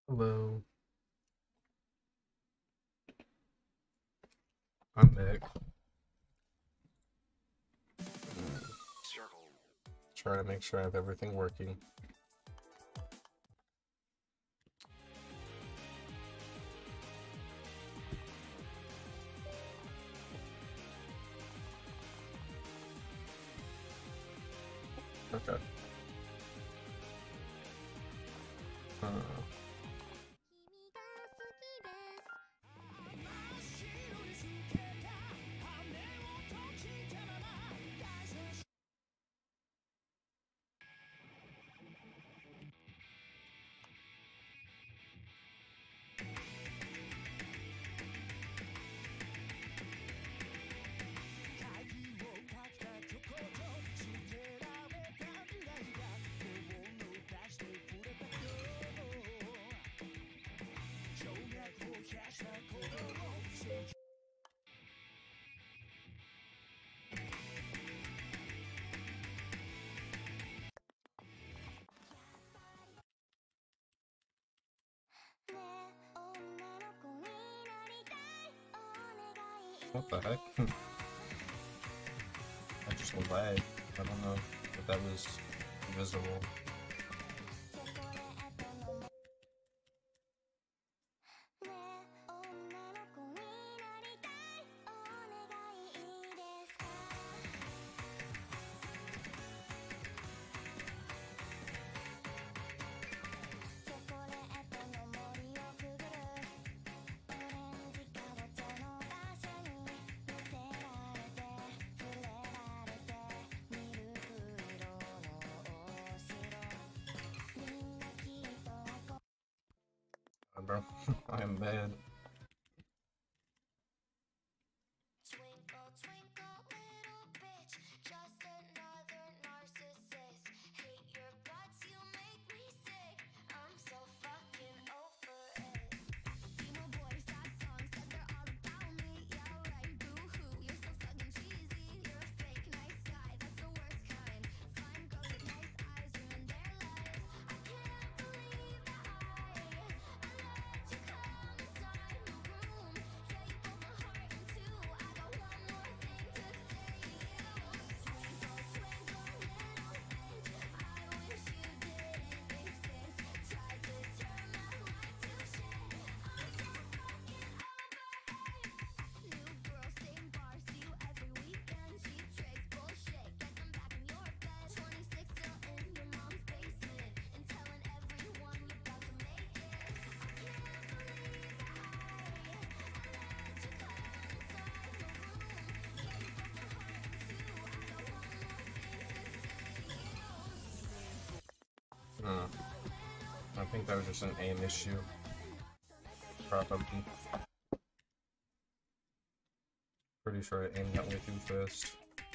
Hello, I'm back. Trying to make sure I have everything working. Okay. What the heck? I just lagged. I don't know if that was visible. Bro, I am bad. I think that was just an aim issue. Probably. Pretty sure I aimed that way too fast.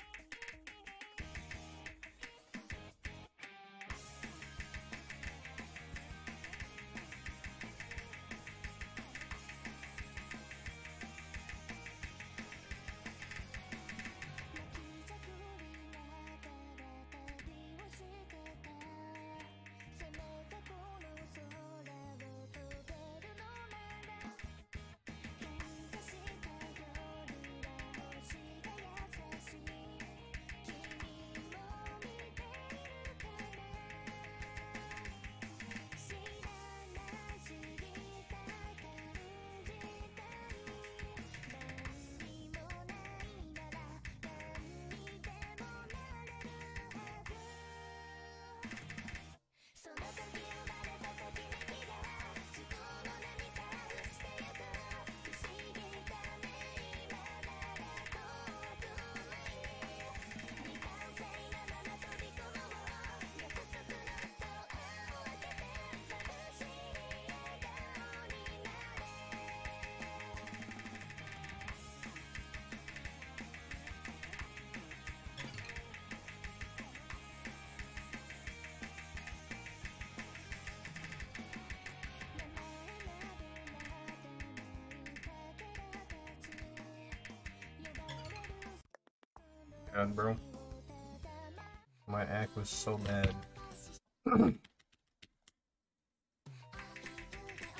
God, bro. My act was so bad.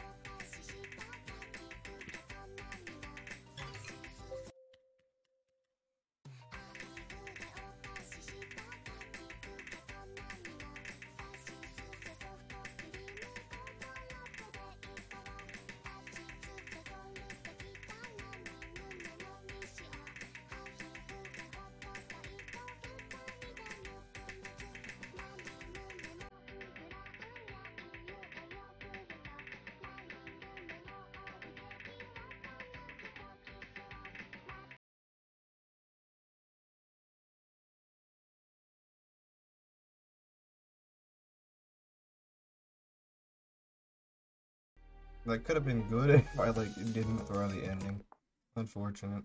That could have been good if I like didn't throw the ending. Unfortunate.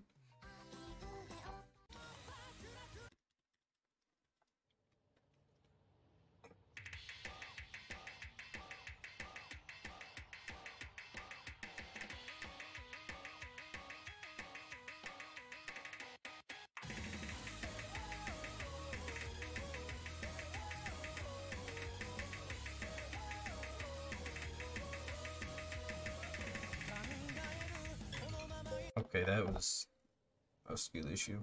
Okay, that was a skill issue.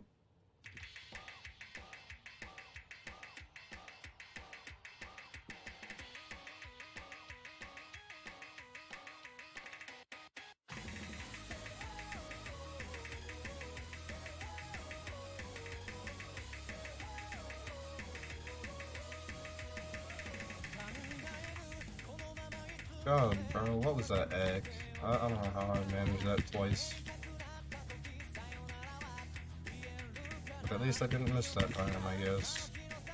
God, bro, what was that egg? I don't know how I managed that twice. But at least I didn't miss that time, I guess.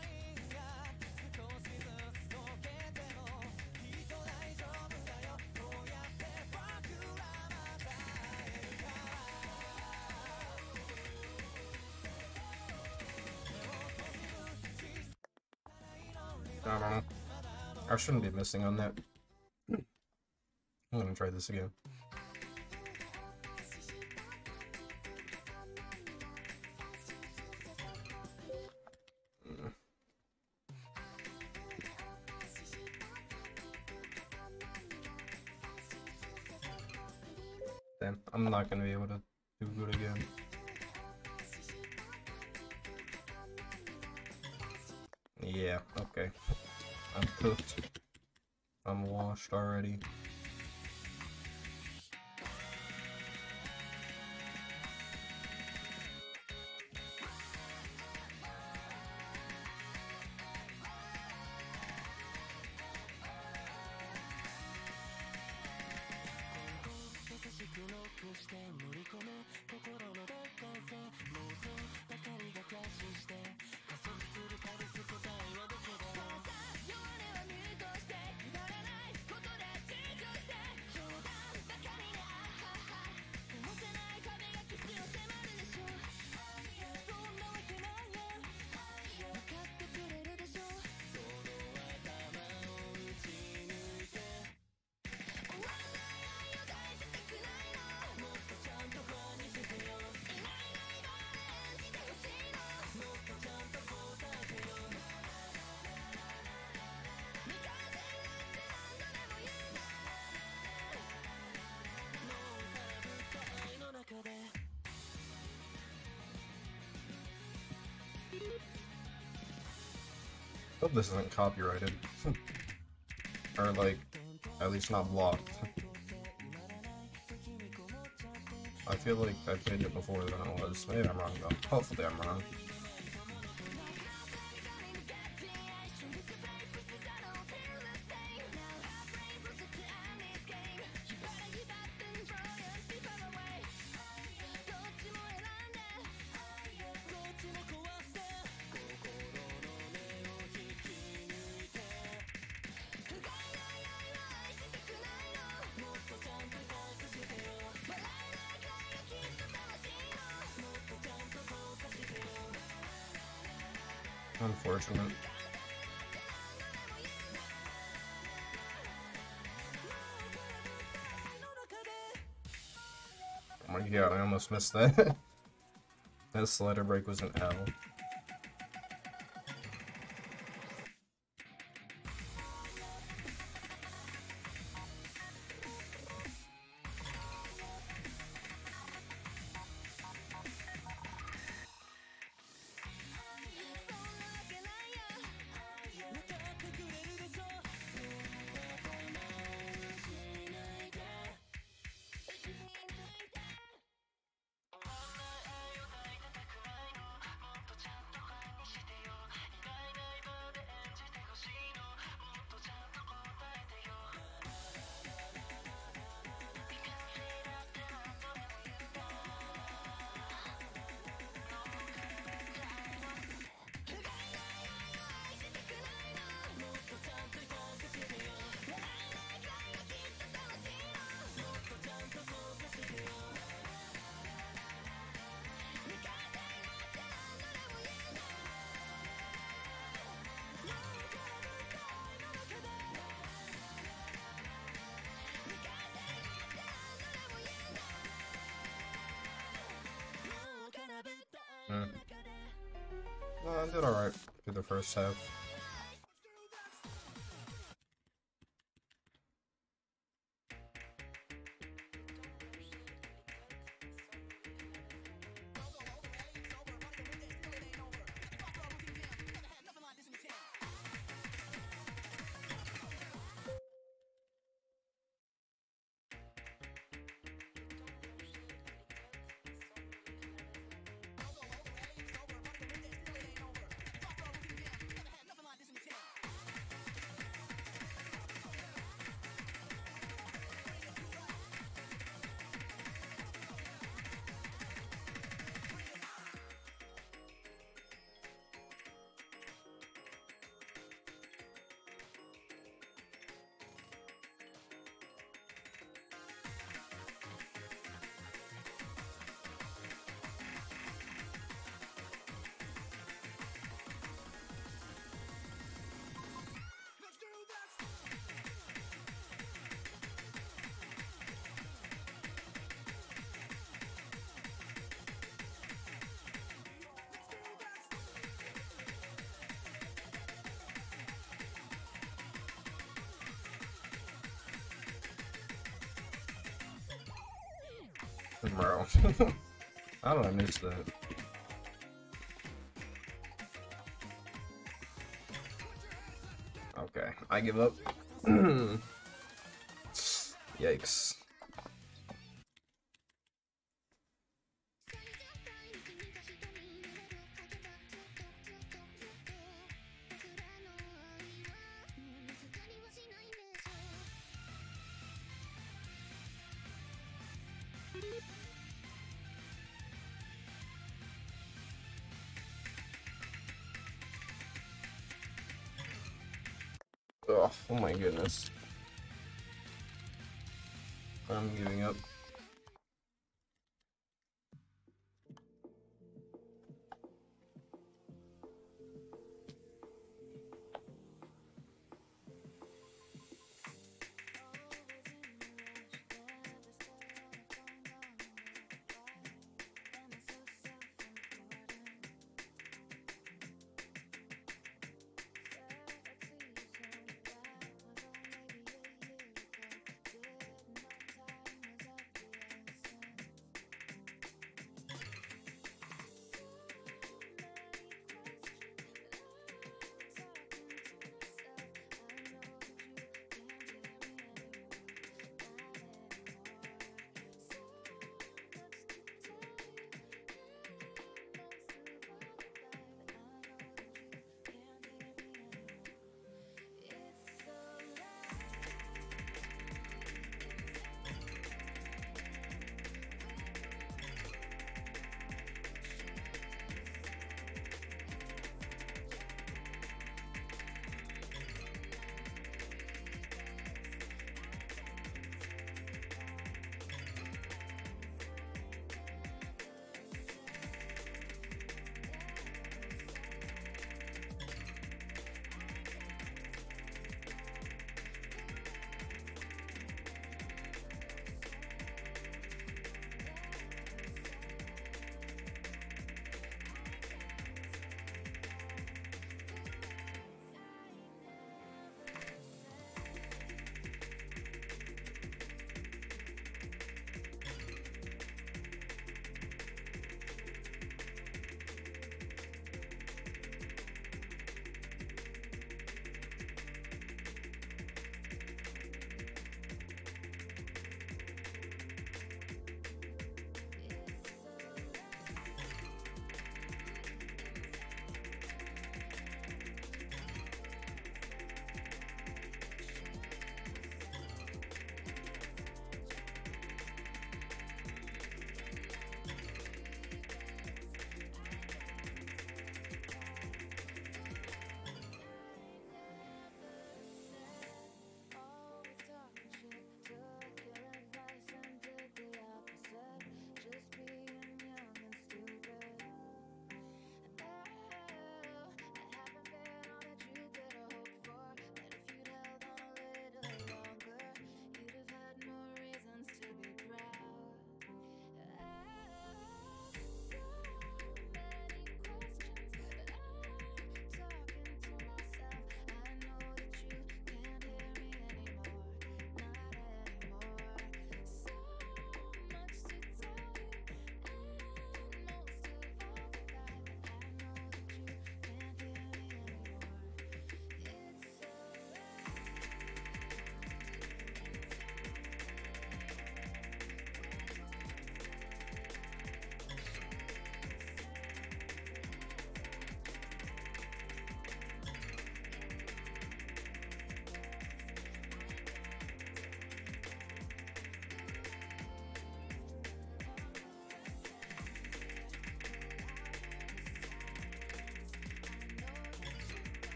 I don't know. I shouldn't be missing on that. I'm gonna try this again. Then I'm not gonna be able to do good again. Yeah, okay. I'm cooked. I'm washed already. Hope this isn't copyrighted. Or like, at least not blocked. I feel like I played it before than it was. Maybe I'm wrong though. Hopefully I'm wrong. Unfortunate. Oh my god, I almost missed that. That slider break was an L. I did alright through the first half. Bro. How did I miss that? Okay, I give up. Yikes. Oh my goodness. I'm giving up.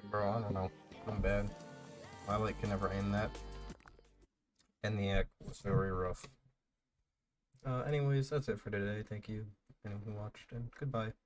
Bro, I don't know. I'm bad. My light can never aim that. And the act was very rough. Anyways, that's it for today. Thank you, anyone who watched, and goodbye.